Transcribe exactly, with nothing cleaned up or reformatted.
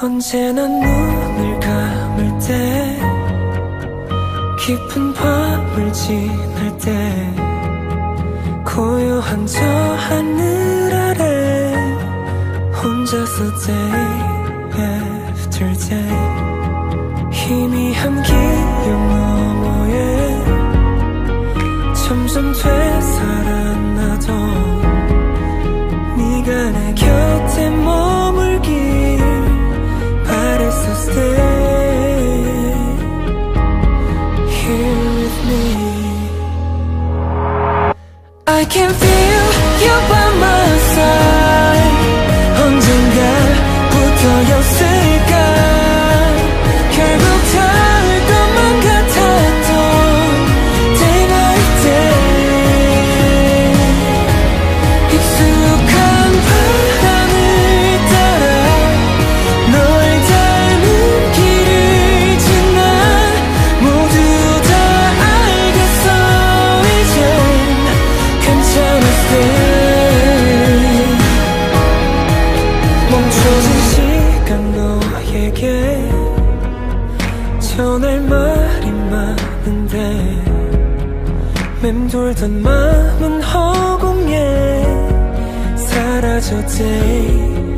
언제나 눈을 감을 때 깊은 밤을 지날 때 고요한 저 하늘 아래 혼자서 day after day 희미한 기억 너머에 점점 되살아나던 네가 내 곁에 머물길 바랬어. Stay here with me. I can feel you by my side. 언젠가부터였을까 결국 닿을 것만 같았던 day by day 익숙한 바람을 따라 널 닮은 길을 지나 모두 다 알겠어. 이젠 괜찮아. Stay 멈춰진 시간 너에게 전할 말이 많은데 맴돌던 마음은 허공에 사라져. Day